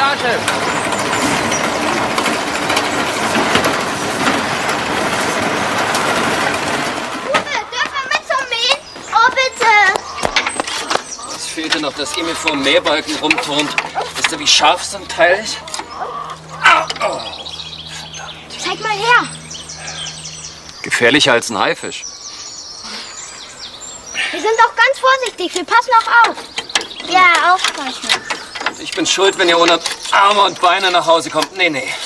Etage. Fehlte noch, dass ihr mir vor dem Mähbalken rumturnt. Wisst ihr, wie scharf so ein Teil ist? Au, oh, verdammt. Zeig mal her. Gefährlicher als ein Haifisch. Wir sind doch ganz vorsichtig. Wir passen auch auf. Ja, aufpassen. Und ich bin schuld, wenn ihr ohne Arme und Beine nach Hause kommt. Nee, nee.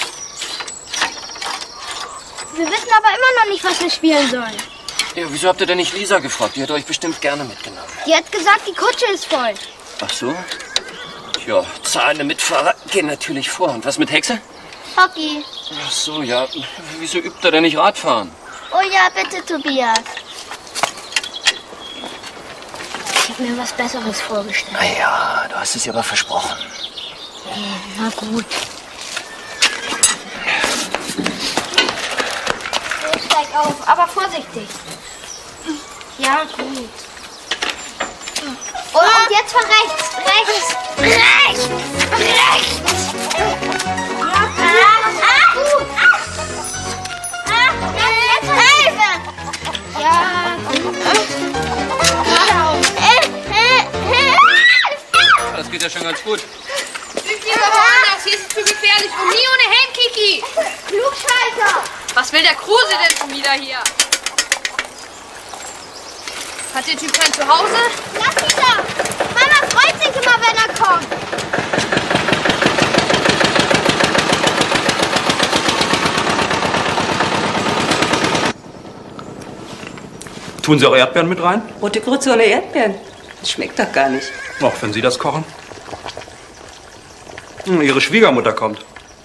Wir wissen aber immer noch nicht, was wir spielen sollen. Ja, wieso habt ihr denn nicht Lisa gefragt? Die hätte euch bestimmt gerne mitgenommen. Die hat gesagt, die Kutsche ist voll. Ach so? Ja, zahlende Mitfahrer gehen natürlich vor. Und was mit Hexe? Hockey. Ach so, ja. Wieso übt er denn nicht Radfahren? Oh ja, bitte, Tobias. Ich habe mir was Besseres vorgestellt. Na ja, du hast es dir aber versprochen. Na gut. Steig auf, aber vorsichtig. Ja, gut. Und jetzt von rechts. Rechts. Gut. Jetzt helfen. Ja, gut. Geradeaus. Das geht ja schon ganz gut. Übt ihr aber anders, hier ist es zu gefährlich. Und nie ohne Helm, Kiki. Klugscheißer. Was will der Kruse denn schon wieder hier? Hat der Typ kein Zuhause? Lass ihn doch. Mama freut sich immer, wenn er kommt. Tun Sie auch Erdbeeren mit rein? Rote Grütze ohne Erdbeeren. Das schmeckt doch gar nicht. Auch wenn Sie das kochen. Ihre Schwiegermutter kommt.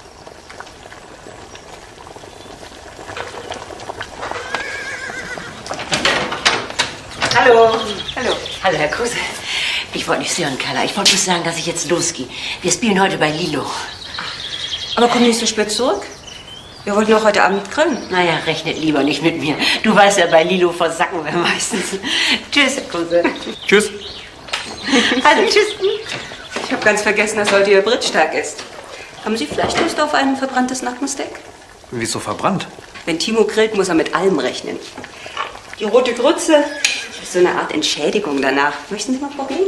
Hallo. Hallo. Hallo, Herr Kruse. Ich wollte nicht stören, Carla. Ich wollte bloß sagen, dass ich jetzt losgehe. Wir spielen heute bei Lilo. Aber komm nicht so spät zurück. Wir wollten auch heute Abend grillen. Naja, rechnet lieber nicht mit mir. Du weißt ja, bei Lilo versacken wir meistens. Tschüss, Herr Kruse. Tschüss. Also, tschüss. Ich habe ganz vergessen, dass heute Ihr Bridge-Tag ist. Haben Sie vielleicht Lust auf ein verbranntes Nackensteak? Wieso verbrannt? Wenn Timo grillt, muss er mit allem rechnen. Die rote Grütze ist so eine Art Entschädigung danach. Möchten Sie mal probieren?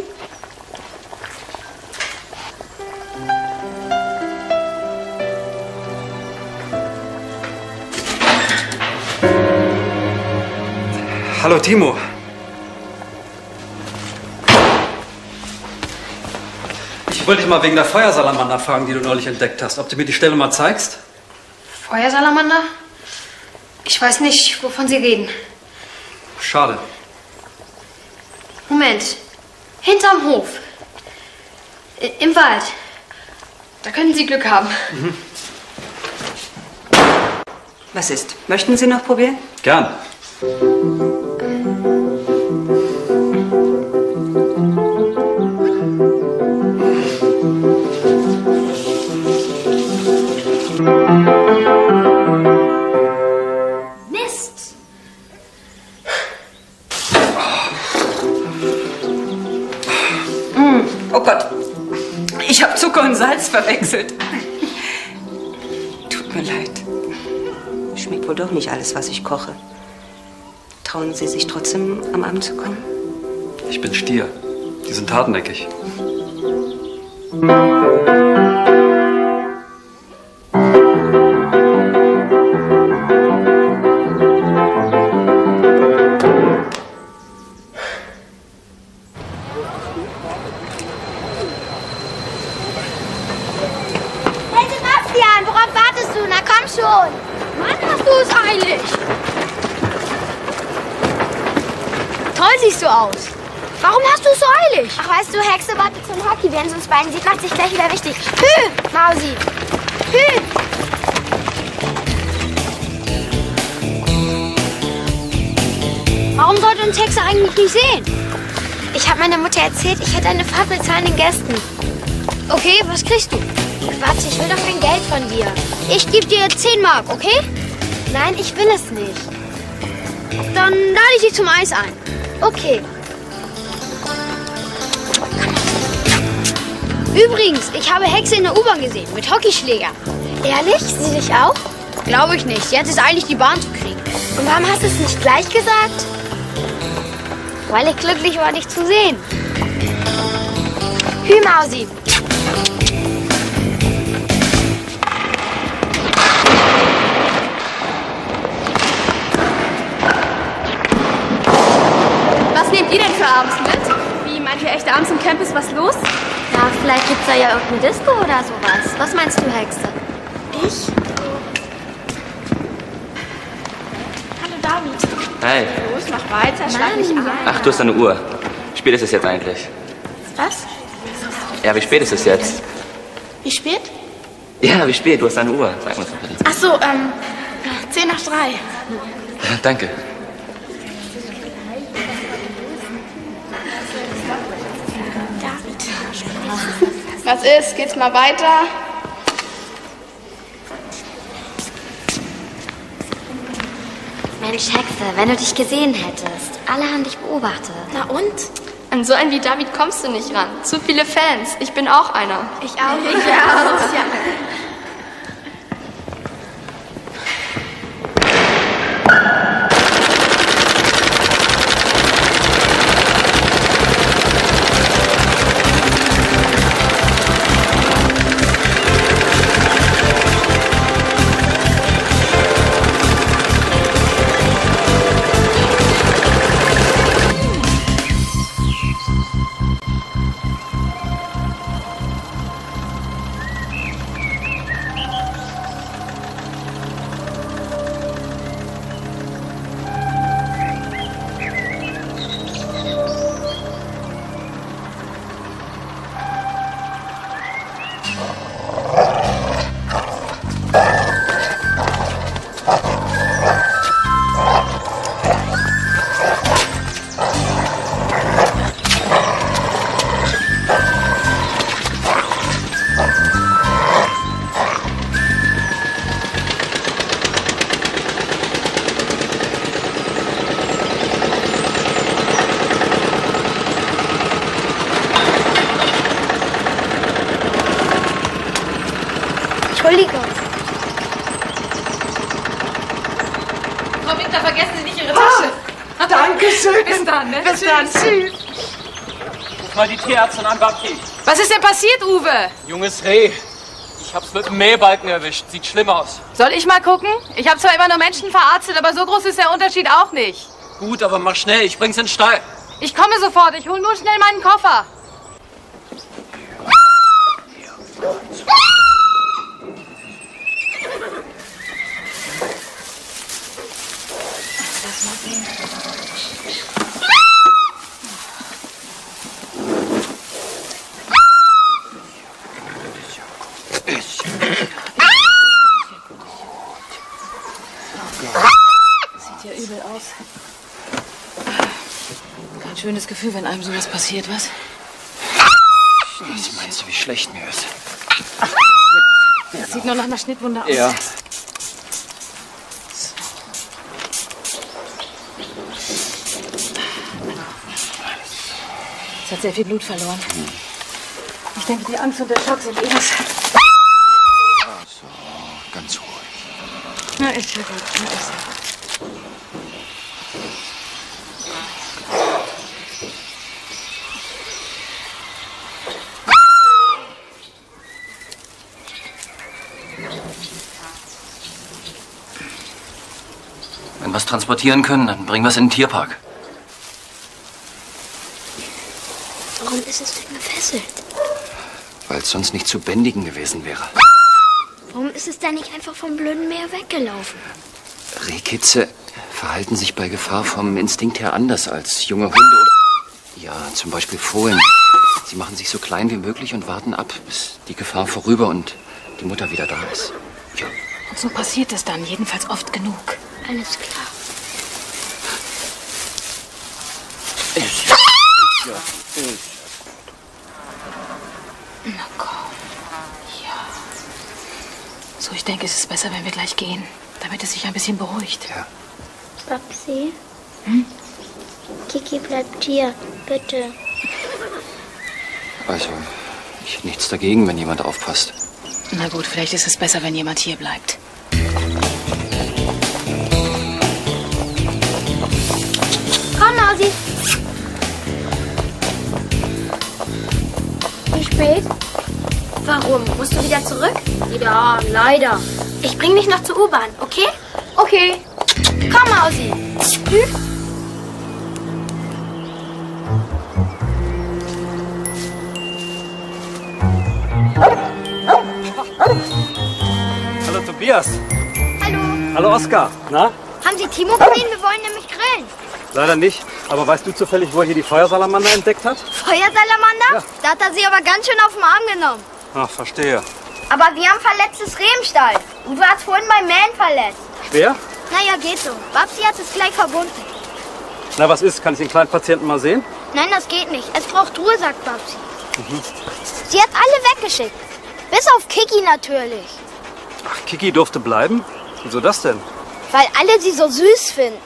Hallo, Timo. Ich wollte dich mal wegen der Feuersalamander fragen, die du neulich entdeckt hast. Ob du mir die Stelle mal zeigst? Feuersalamander? Ich weiß nicht, wovon Sie reden. Schade. Moment. Hinterm Hof. Im Wald. Da könnten Sie Glück haben. Was ist? Möchten Sie noch probieren? Gern. Mist. Oh Gott, ich habe Zucker und Salz verwechselt. Tut mir leid. Schmeckt wohl doch nicht alles, was ich koche. Trauen Sie sich trotzdem, am Abend zu kommen? Ich bin Stier. Die sind hartnäckig. Hey Sebastian, worauf wartest du? Na komm schon. Mann, hast du es eilig. Toll siehst du aus. Warum hast du es so eilig? Ach, weißt du, Hexe wartet zum Hockey. Wer uns beiden sieht, macht sich gleich wieder wichtig. Hü, Mausi. Hü. Warum sollte uns Hexe eigentlich nicht sehen? Ich habe meiner Mutter erzählt, ich hätte eine Fahrt mit zahlenden Gästen. Okay, was kriegst du? Quatsch, ich will doch kein Geld von dir. Ich gebe dir 10 Mark, okay? Nein, ich will es nicht. Dann lade ich dich zum Eis ein. Okay. Übrigens, ich habe Hexe in der U-Bahn gesehen, mit Hockeyschläger. Ehrlich? Sie dich auch? Glaube ich nicht. Jetzt ist eigentlich die Bahn zu kriegen. Und warum hast du es nicht gleich gesagt? Weil ich glücklich war, dich zu sehen. Hü, Mausi. Was nehmt ihr denn für abends mit? Wie, meint ihr echt, abends im Camp ist was los? Ja, vielleicht gibt's da ja irgendeine Disco oder sowas. Was meinst du, Hexe? Ich? Hallo, David. Hey. Los, mach weiter, schlag mich an. Ach, du hast eine Uhr. Wie spät ist es jetzt eigentlich? Was? Ja, wie spät ist es jetzt? Wie spät? Ja, wie spät? Du hast eine Uhr. Sag uns doch bitte. Ach so, 10 nach 3. Danke. Was ist? Geht's mal weiter? Mensch, Hexe, wenn du dich gesehen hättest. Alle haben dich beobachtet. Na und? An so einen wie David kommst du nicht ran. Zu viele Fans. Ich bin auch einer. Ich auch. Ich auch. Ja. Entschuldigung. Frau Winkler, vergessen Sie nicht Ihre Tasche. Dankeschön. Bis dann, ne? Bis dann. Tschüss. Ruf mal die Tierärztin an, Bapti. Was ist denn passiert, Uwe? Junges Reh. Ich hab's mit dem Mähbalken erwischt. Sieht schlimm aus. Soll ich mal gucken? Ich habe zwar immer nur Menschen verarztet, aber so groß ist der Unterschied auch nicht. Gut, aber mach schnell. Ich bring's in den Stall. Ich komme sofort. Ich hole nur schnell meinen Koffer. Sieht ja übel aus. Kein schönes Gefühl, wenn einem sowas passiert, was? Was meinst du, wie schlecht mir ist? Das sieht nur nach einer Schnittwunde aus. Ja. Es hat sehr viel Blut verloren. Ich denke, die Angst und der Schock sind das. So, ganz ruhig. Na, ist ja gut. Na, ist ja gut. Wenn wir es transportieren können, dann bringen wir es in den Tierpark. Warum ist es denn gefesselt? Weil es sonst nicht zu bändigen gewesen wäre. Warum ist es denn nicht einfach vom blöden Meer weggelaufen? Rehkitze verhalten sich bei Gefahr vom Instinkt her anders als junge Hunde oder... Ja, zum Beispiel Fohlen. Sie machen sich so klein wie möglich und warten ab, bis die Gefahr vorüber und die Mutter wieder da ist. Ja. Und so passiert es dann, jedenfalls oft genug. Alles klar. Na komm. Ja. So, ich denke, es ist besser, wenn wir gleich gehen, damit es sich ein bisschen beruhigt. Ja. Babsi? Kiki bleibt hier, bitte. Also, Ich hätte nichts dagegen, wenn jemand aufpasst. Na gut, vielleicht ist es besser, wenn jemand hier bleibt. Komm, Mausi. Wie spät? Warum? Musst du wieder zurück? Ja, leider. Ich bring dich noch zur U-Bahn, okay? Okay. Komm, Mausi. Tschüss. Hallo Tobias. Hallo. Hallo Oskar. Na? Haben Sie Timo gesehen? Wir wollen nämlich grillen. Leider nicht. Aber weißt du zufällig, wo er hier die Feuersalamander entdeckt hat? Feuersalamander? Ja. Da hat er sie aber ganz schön auf den Arm genommen. Ach, verstehe. Aber wir haben verletztes Reh im Stall. Und du hast vorhin beim Mähen verletzt. Schwer? Naja, geht so. Babsi hat es gleich verbunden. Na, was ist? Kann ich den kleinen Patienten mal sehen? Nein, das geht nicht. Es braucht Ruhe, sagt Babsi. Sie hat alle weggeschickt. Bis auf Kiki natürlich. Ach, Kiki durfte bleiben? Wieso das denn? Weil alle sie so süß finden.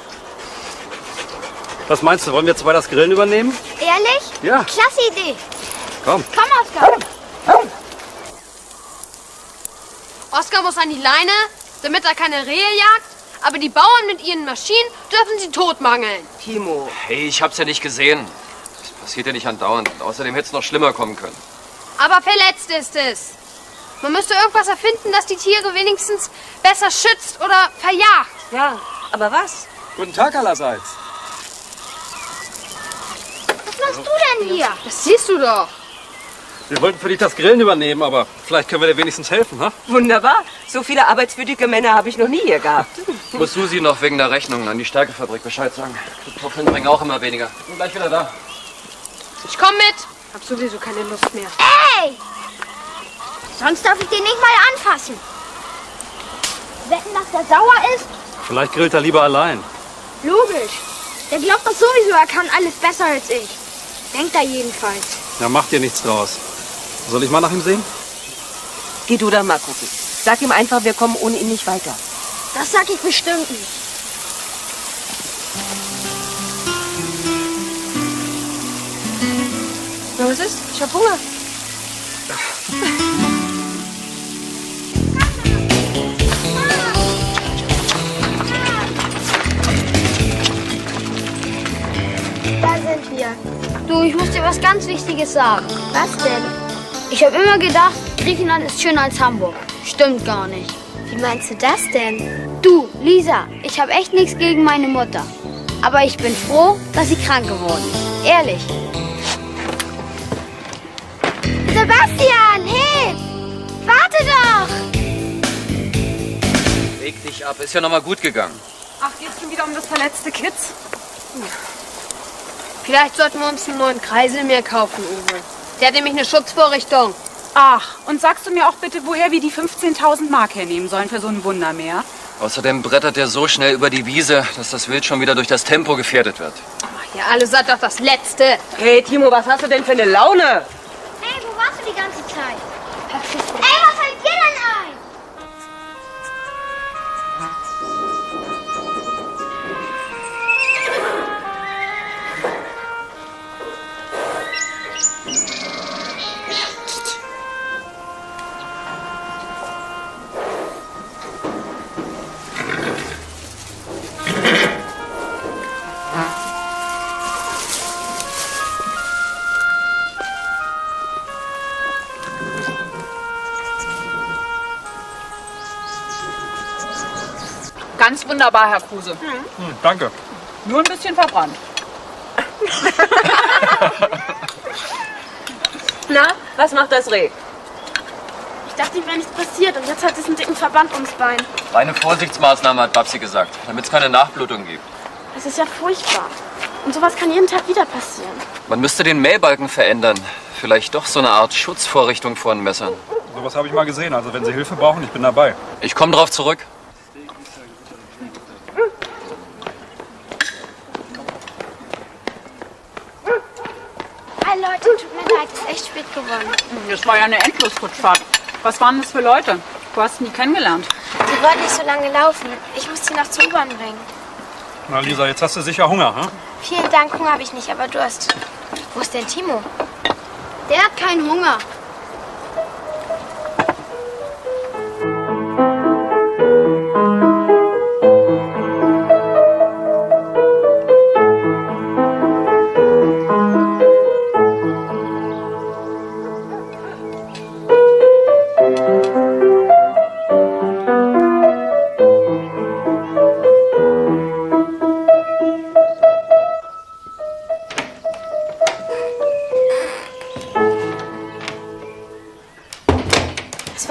Was meinst du, wollen wir zwei das Grillen übernehmen? Ehrlich? Ja. Klasse Idee. Komm. Komm, Oskar. Oskar muss an die Leine, damit er keine Rehe jagt. Aber die Bauern mit ihren Maschinen dürfen sie totmangeln. Timo. Hey, ich hab's ja nicht gesehen. Das passiert ja nicht andauernd. Und außerdem hätte es noch schlimmer kommen können. Aber verletzt ist es. Man müsste irgendwas erfinden, das die Tiere wenigstens besser schützt oder verjagt. Ja, aber was? Guten Tag allerseits. Was machst du denn hier? Das siehst du doch. Wir wollten für dich das Grillen übernehmen, aber vielleicht können wir dir wenigstens helfen, ha? Wunderbar. So viele arbeitswürdige Männer habe ich noch nie hier gehabt. Muss Susi noch wegen der Rechnung an die Stärkefabrik Bescheid sagen. Die Kartoffeln bringen auch immer weniger. Bin gleich wieder da. Ich komm mit. Hab sowieso keine Lust mehr. Ey! Sonst darf ich den nicht mal anfassen. Wetten, dass der sauer ist? Vielleicht grillt er lieber allein. Logisch. Der glaubt doch sowieso, er kann alles besser als ich. Denkt er jedenfalls. Ja, macht dir nichts draus. Soll ich mal nach ihm sehen? Geh du da mal gucken. Sag ihm einfach, wir kommen ohne ihn nicht weiter. Das sag ich bestimmt nicht. Na, was ist? Ich hab Hunger. Da sind wir. Du, ich muss dir was ganz Wichtiges sagen. Was denn? Ich habe immer gedacht, Griechenland ist schöner als Hamburg. Stimmt gar nicht. Wie meinst du das denn? Du, Lisa, ich habe echt nichts gegen meine Mutter. Aber ich bin froh, dass sie krank geworden ist. Ehrlich. Sebastian, hey! Warte doch! Leg dich ab. Ist ja noch mal gut gegangen. Ach, geht's schon wieder um das verletzte Kitz? Vielleicht sollten wir uns einen neuen Kreiselmäher kaufen, Uwe. Der hat nämlich eine Schutzvorrichtung. Ach, und sagst du mir auch bitte, woher wir die 15.000 Mark hernehmen sollen für so ein Wundermeer? Außerdem brettert er so schnell über die Wiese, dass das Wild schon wieder durch das Tempo gefährdet wird. Ach ja, alles hat doch das Letzte. Hey Timo, was hast du denn für eine Laune? Hey, wo warst du die ganze Zeit? Ey, was fällt dir denn ein? Ganz wunderbar, Herr Kruse. Danke. Nur ein bisschen verbrannt. Na, was macht das Reh? Ich dachte, ihm wäre nichts passiert und jetzt hat es einen dicken Verband ums Bein. Reine Vorsichtsmaßnahme, hat Babsi gesagt, damit es keine Nachblutung gibt. Das ist ja furchtbar. Und sowas kann jeden Tag wieder passieren. Man müsste den Mähbalken verändern. Vielleicht doch so eine Art Schutzvorrichtung vor den Messern. Sowas habe ich mal gesehen. Also wenn Sie Hilfe brauchen, ich bin dabei. Ich komme drauf zurück. Hey Leute, tut mir leid, es ist echt spät geworden. Das war ja eine Endlosrutschfahrt. Was waren das für Leute? Du hast nie kennengelernt. Sie wollten nicht so lange laufen. Ich muss sie noch zur U-Bahn bringen. Na Lisa, jetzt hast du sicher Hunger, hm? Vielen Dank, Hunger habe ich nicht, aber Durst. Wo ist denn Timo? Der hat keinen Hunger.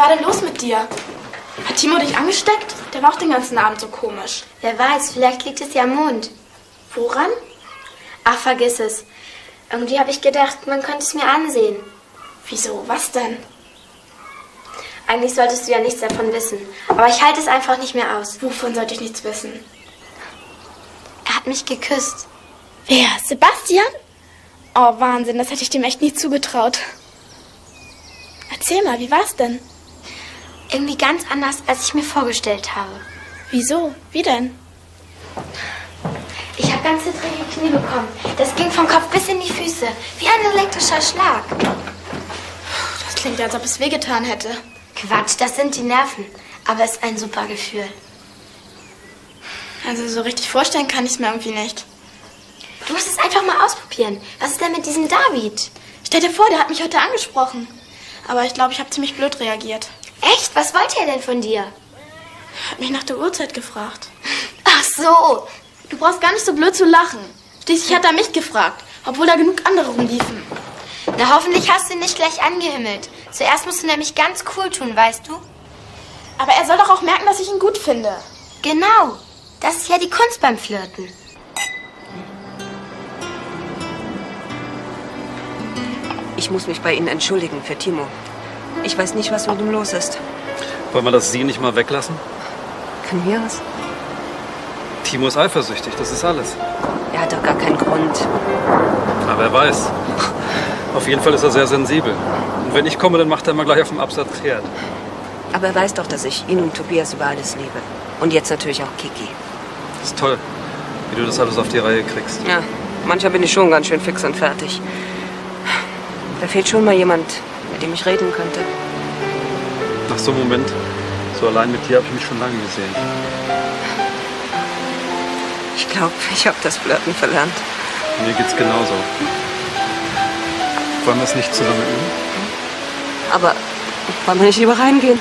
war denn los mit dir? Hat Timo dich angesteckt? Der war auch den ganzen Abend so komisch. Wer weiß, vielleicht liegt es ja am Mond. Woran? Ach, vergiss es. Irgendwie habe ich gedacht, man könnte es mir ansehen. Wieso? Was denn? Eigentlich solltest du ja nichts davon wissen. Aber ich halte es einfach nicht mehr aus. Wovon sollte ich nichts wissen? Er hat mich geküsst. Wer? Sebastian? Oh, Wahnsinn, das hätte ich dem echt nie zugetraut. Erzähl mal, wie war's denn? Irgendwie ganz anders, als ich mir vorgestellt habe. Wieso? Wie denn? Ich habe ganz zittrige Knie bekommen. Das ging vom Kopf bis in die Füße. Wie ein elektrischer Schlag. Das klingt, als ob es wehgetan hätte. Quatsch, das sind die Nerven. Aber es ist ein super Gefühl. Also so richtig vorstellen kann ich es mir irgendwie nicht. Du musst es einfach mal ausprobieren. Was ist denn mit diesem David? Stell dir vor, der hat mich heute angesprochen. Aber ich glaube, ich habe ziemlich blöd reagiert. Echt? Was wollte er denn von dir? Hat mich nach der Uhrzeit gefragt. Ach so. Du brauchst gar nicht so blöd zu lachen. Schließlich hat er mich gefragt, obwohl da genug andere rumliefen. Na, hoffentlich hast du ihn nicht gleich angehimmelt. Zuerst musst du nämlich ganz cool tun, weißt du? Aber er soll doch auch merken, dass ich ihn gut finde. Genau. Das ist ja die Kunst beim Flirten. Ich muss mich bei Ihnen entschuldigen für Timo. Ich weiß nicht, was mit ihm los ist. Wollen wir das Sie nicht mal weglassen? Von mir aus? Timo ist eifersüchtig, das ist alles. Er hat doch gar keinen Grund. Aber wer weiß. Auf jeden Fall ist er sehr sensibel. Und wenn ich komme, dann macht er immer gleich auf dem Absatz kehrt. Aber er weiß doch, dass ich ihn und Tobias über alles liebe. Und jetzt natürlich auch Kiki. Das ist toll, wie du das alles auf die Reihe kriegst. Ja, manchmal bin ich schon ganz schön fix und fertig. Da fehlt schon mal jemand, mit dem ich reden könnte. Nach so einem Moment, so allein mit dir, habe ich mich schon lange gesehen. Ich glaube, ich habe das Flirten verlernt. Mir geht's genauso. Wollen wir es nicht zusammen üben? Aber wollen wir nicht lieber reingehen?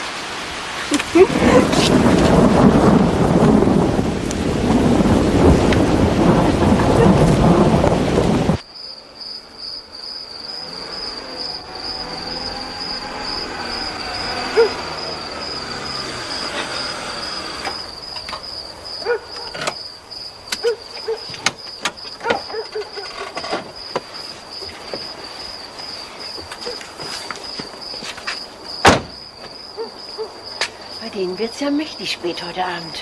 Bei denen wird's ja mächtig spät heute Abend.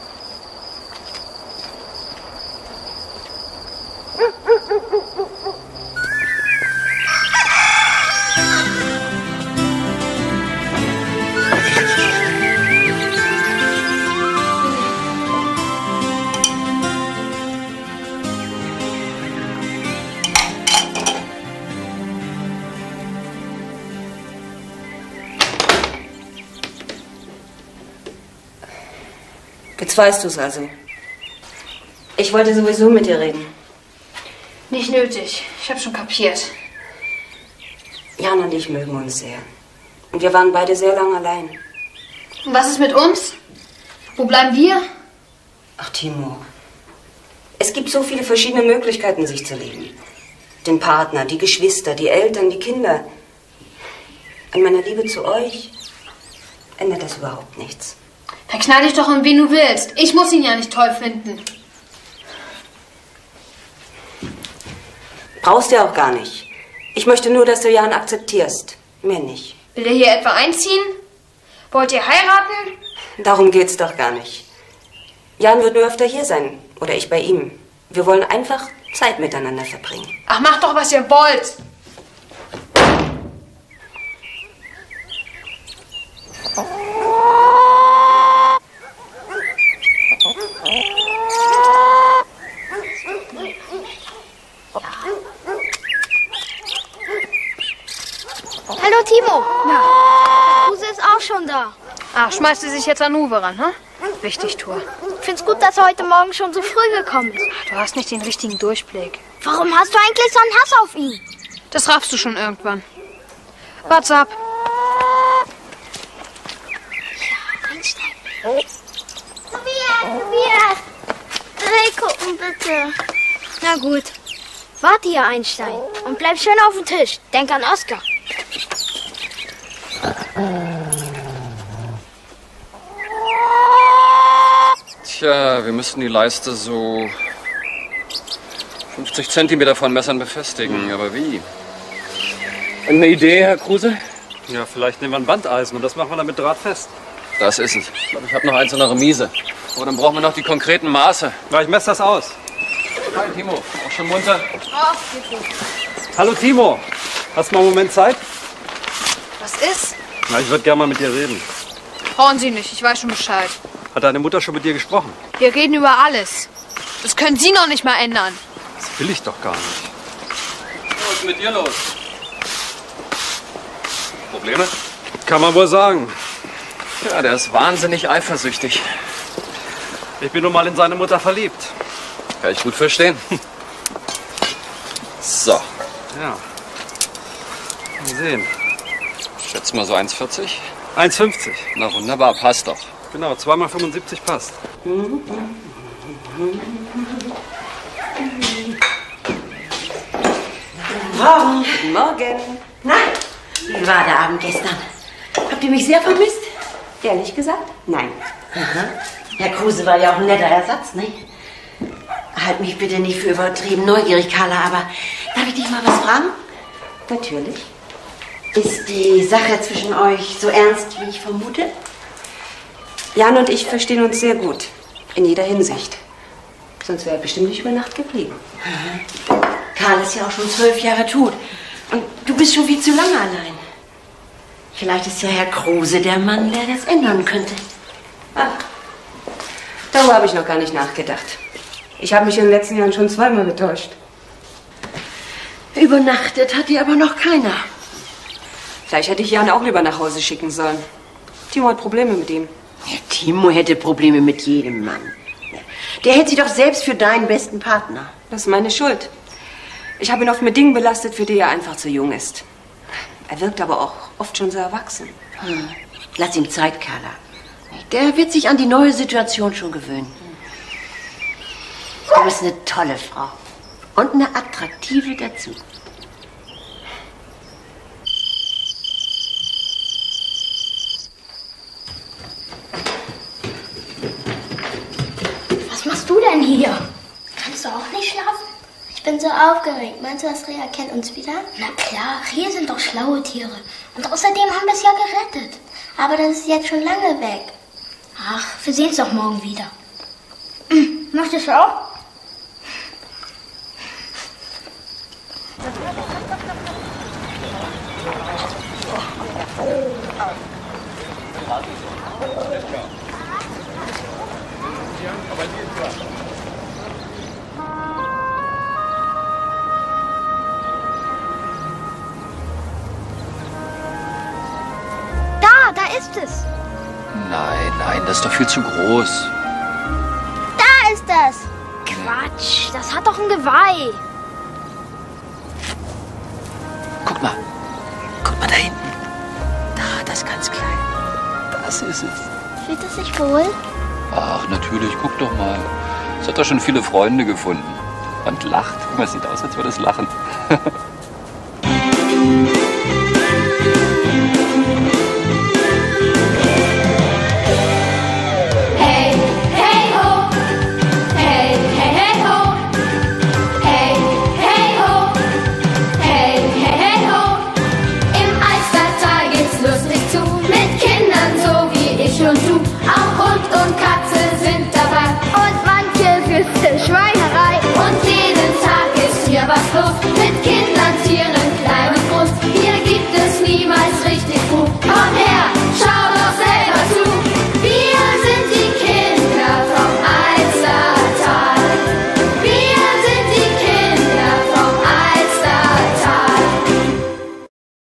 Jetzt weißt du es also. Ich wollte sowieso mit dir reden. Nicht nötig. Ich habe schon kapiert. Jan und ich mögen uns sehr. Und wir waren beide sehr lange allein. Und was ist mit uns? Wo bleiben wir? Ach, Timo. Es gibt so viele verschiedene Möglichkeiten, sich zu lieben. Den Partner, die Geschwister, die Eltern, die Kinder. An meiner Liebe zu euch ändert das überhaupt nichts. Verknall dich doch in wen du willst. Ich muss ihn ja nicht toll finden. Brauchst du auch gar nicht. Ich möchte nur, dass du Jan akzeptierst. Mehr nicht. Will er hier etwa einziehen? Wollt ihr heiraten? Darum geht's doch gar nicht. Jan wird nur öfter hier sein. Oder ich bei ihm. Wir wollen einfach Zeit miteinander verbringen. Ach, macht doch, was ihr wollt. Hallo Timo. Na, Kruse ist auch schon da. Ach, schmeißt sie sich jetzt an Uwe ran, hm? Wichtig, Tour. Ich find's gut, dass er heute Morgen schon so früh gekommen ist. Du hast nicht den richtigen Durchblick. Warum hast du eigentlich so einen Hass auf ihn? Das raffst du schon irgendwann. What's up? Ja, Einstein. Tobias! Dreh gucken, bitte. Na gut. Warte hier, Einstein. Und bleib schön auf dem Tisch. Denk an Oskar. Tja, wir müssten die Leiste so 50 Zentimeter von Messern befestigen. Aber wie? Eine Idee, Herr Kruse? Ja, vielleicht nehmen wir ein Bandeisen und das machen wir dann mit Draht fest. Das ist es. Ich glaube, ich habe noch eins in der Remise. Oh, dann brauchen wir noch die konkreten Maße. Ja, ich messe das aus. Hi, Timo. Auch schon munter? Oh, geht gut. Hallo Timo, hast du mal einen Moment Zeit? Was ist? Na, ich würde gerne mal mit dir reden. Brauchen Sie nicht, ich weiß schon Bescheid. Hat deine Mutter schon mit dir gesprochen? Wir reden über alles. Das können Sie noch nicht mal ändern. Das will ich doch gar nicht. Was ist mit dir los? Probleme? Kann man wohl sagen. Ja, der ist wahnsinnig eifersüchtig. Ich bin nun mal in seine Mutter verliebt. Kann ich gut verstehen. So. Ja. Mal sehen. Ich schätze mal so 1,40. 1,50. Na wunderbar, passt doch. Genau, 2 mal 75 passt. Morgen. Guten Morgen. Na, wie war der Abend gestern? Habt ihr mich sehr vermisst? Ehrlich gesagt? Nein. Aha. Herr Kruse war ja auch ein netter Ersatz, ne? Halt mich bitte nicht für übertrieben neugierig, Carla, aber darf ich dich mal was fragen? Natürlich. Ist die Sache zwischen euch so ernst, wie ich vermute? Jan und ich verstehen uns sehr gut. In jeder Hinsicht. Sonst wäre er bestimmt nicht über Nacht geblieben. Karl ist ja auch schon 12 Jahre tot. Und du bist schon viel zu lange allein. Vielleicht ist ja Herr Kruse der Mann, der das ändern könnte. Ach, darüber habe ich noch gar nicht nachgedacht. Ich habe mich in den letzten Jahren schon zweimal getäuscht. Übernachtet hat dir aber noch keiner. Vielleicht hätte ich Jan auch lieber nach Hause schicken sollen. Timo hat Probleme mit ihm. Ja, Timo hätte Probleme mit jedem Mann. Der hält sich doch selbst für deinen besten Partner. Das ist meine Schuld. Ich habe ihn oft mit Dingen belastet, für die er einfach zu jung ist. Er wirkt aber auch oft schon so erwachsen. Lass ihm Zeit, Carla. Der wird sich an die neue Situation schon gewöhnen. Du bist eine tolle Frau. Und eine attraktive dazu. Was machst du denn hier? Kannst du auch nicht schlafen? Ich bin so aufgeregt. Meinst du, das Reh erkennt uns wieder? Na klar, Rehe sind doch schlaue Tiere. Und außerdem haben wir es ja gerettet. Aber das ist jetzt schon lange weg. Ach, wir sehen es doch morgen wieder. Möchtest du auch? Da ist es. Nein, das ist doch viel zu groß. Da ist es. Quatsch, das hat doch ein Geweih. Guck mal da hinten. Da, das ganz klein. Das ist es. Fühlt es sich wohl? Ach, natürlich, guck doch mal. Es hat doch schon viele Freunde gefunden. Und lacht. Guck mal, es sieht aus, als würde es lachen.